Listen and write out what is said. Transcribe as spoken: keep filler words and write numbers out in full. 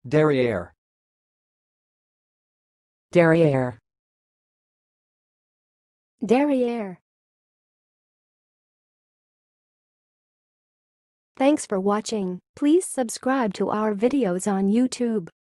derrière, derrière, derrière. Thanks for watching. Please subscribe to our videos on YouTube.